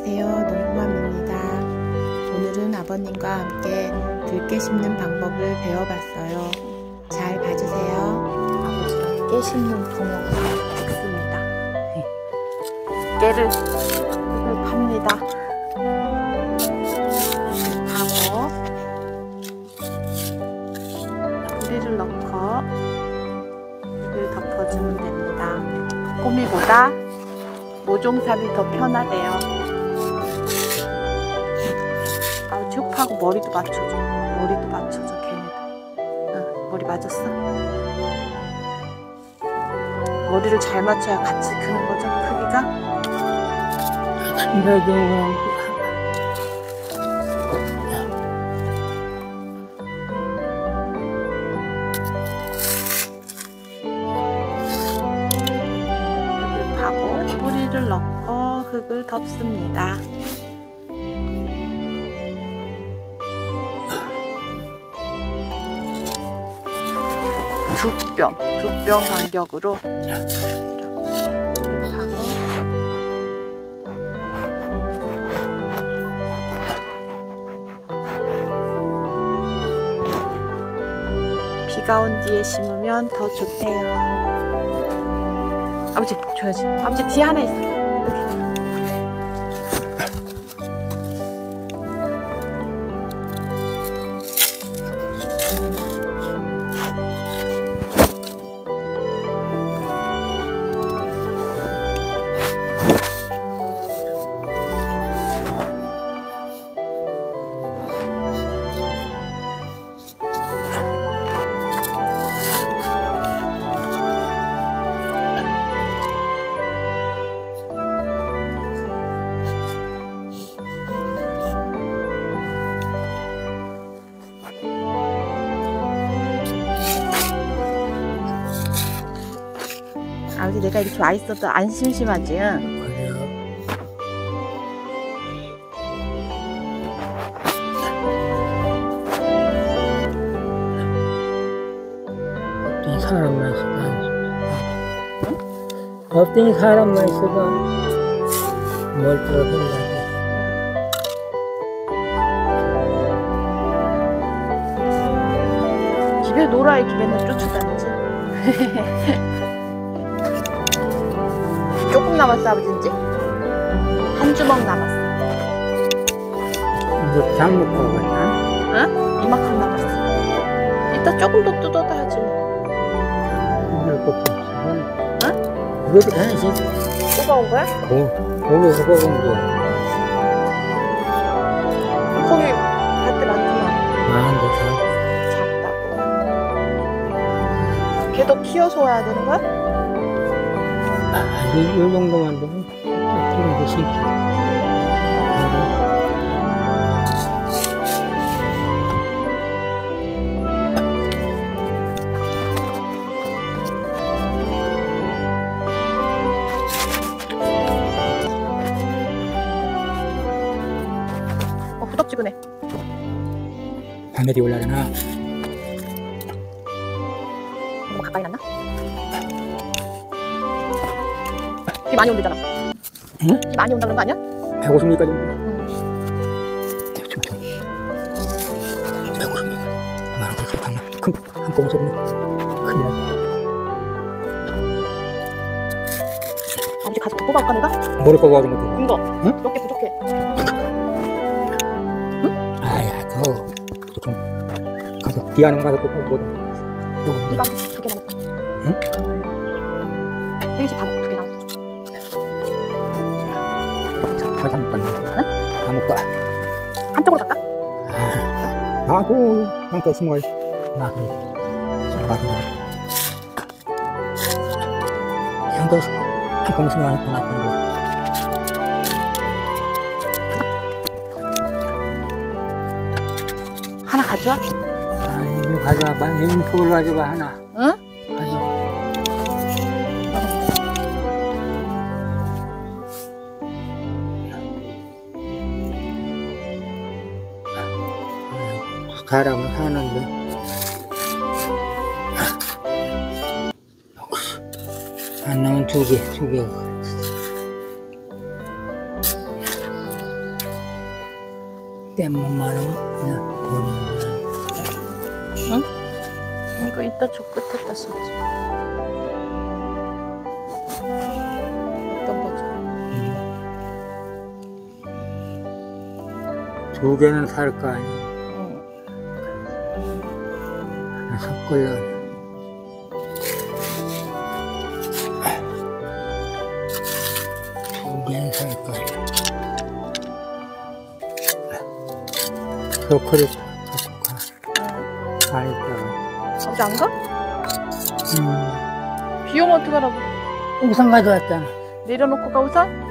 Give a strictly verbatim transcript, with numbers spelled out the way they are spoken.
안녕하세요. 농부맘입니다. 오늘은 아버님과 함께 들깨 심는 방법을 배워봤어요. 잘 봐주세요. 아버지가 깨 심는 동영상 찍습니다. 깨를 팝니다. 하고 뿌리를 넣고 이걸 덮어주면 됩니다. 꼬미보다 모종삽이 더 편하대요. 아, 쭉 하고 머리도 맞춰줘. 머리도 맞춰줘, 걔네들. 응, 머리 맞았어? 머리를 잘 맞춰야 같이 크는 거죠, 크기가? 이러게. 뿌리를 넣고 흙을 덮습니다. 두 뼘, 두 뼘 간격으로 비가 온 뒤에 심으면 더 좋대요. 아버지 줘야지. 아버지 뒤에 하나 있어. 여기. 아버지 내가 이렇게 와 있어도 안 심심하지? 응? 어떤 사람만 있어도 응? 어떤 사람만 있어도 멀쩡한 생각이. 집에 놀아 이렇게 맨날 쫓아다니지? 조금 남았어 아버지 이제? 한 주먹 남았어. 이거 다 먹고 가냐? 응? 이만큼 남았어. 이따 조금 더 뜯어다 하지 뭐. 이럴 것도 없어. 응? 이것도 괜찮지? 뜨거운 거야? 고, 고기 뜨거운 거. 거기 갈 때 많구나. 많은데 다. 작다고. 걔도 키워서 와야 되는 거야? 아, 이, 이 정도만 되면 딱 그런 거 신기. 어, 후덥지근해. 밤에도 올라가나? 너무 가까이 났나? 비 많이 온대잖아. 응? 비 많이 온다는 거 아니야? 백오십 미터까지. 응. 대충 좀. 백오십 미터. 나랑 그렇게 봤나? 큰, 한 꼼수 없네. 큰일 나네. 아버지 가서 뽑아올까 내가? 머리 꺼고 하는 것도. 이거. 응? 몇 개 부족해. 응? 아야, 더. 좀. 가서, 비하는 거 가서 또 보거든. 이거 두 개 남았다. 응? 헬기 다 먹고 두 개 남았어. 다 못 갔네. 응? 다 못 가. 한쪽으로 갈까? 아, 나도, 한껏 스몰. 나, 그래. 나도. 한껏, 한껏 스몰 하니까 나, 그래. 하나 가져와? 아, 이거 가져와봐. 인포를 가져와, 하나. 응? 가져와. 사람은 사는데. 안 나면 두 개, 두 개. 때문만 그냥 버리는 거야. 이거 이따 저 끝에다 쓰지. 어떤 거죠? 두 개는 살 거 아니야. 응. 하나 섞으려고. 두 개는 살 거 아니야. 소크를 갖고 가. 아이고. 아버지 안 가? 음. 비 오면 어떡하라고? 우산 가져왔잖아. 내려놓고 가 우산?